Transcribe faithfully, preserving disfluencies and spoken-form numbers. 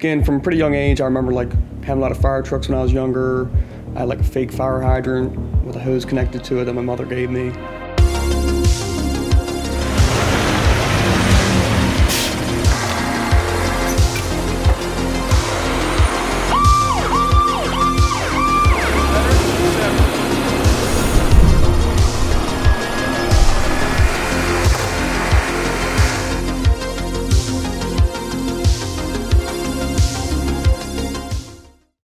again, from a pretty young age, I remember like having a lot of fire trucks when I was younger. I had like a fake fire hydrant with a hose connected to it that my mother gave me.